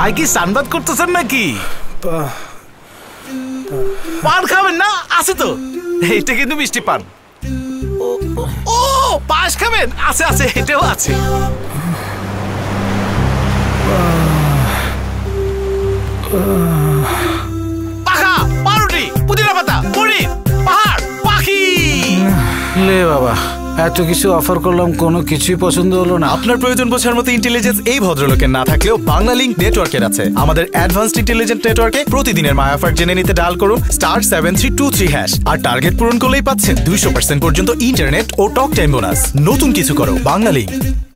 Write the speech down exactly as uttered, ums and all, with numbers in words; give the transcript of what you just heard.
ভাই কি সানবাদ করতেছেন নাকি? পান খাবেন না? আছে তো, এইটা কিন্তু মিষ্টি পান। ও পায়েস খাবেন? আছে আছে, এটাও আছে। পাখা, পাউরুটি, পুদিনা পাতা, মুড়ি, পাহাড়, পাখি। লে বাবা, এত কিছু অফার করলাম, কোনো কিছুই পছন্দ হলো না। আপনার প্রয়োজন বোঝার মতো ইন্টেলিজেন্স এই ভদ্রলোকের না থাকলেও বাংলা লিংক নেটওয়ার্কের আছে। আমাদের অ্যাডভান্সড ইন্টেলিজেন্ট নেটওয়ার্কে প্রতিদিনের মায়া অফার জেনে নিতে ডায়াল করুন star seven three two three hash. আর টার্গেট পূরণ করলেই পাচ্ছেন দুইশো পার্সেন্ট পর্যন্ত ইন্টারনেট ও টক টাইম বোনাস। নতুন কিছু করো বাংলা লিংক।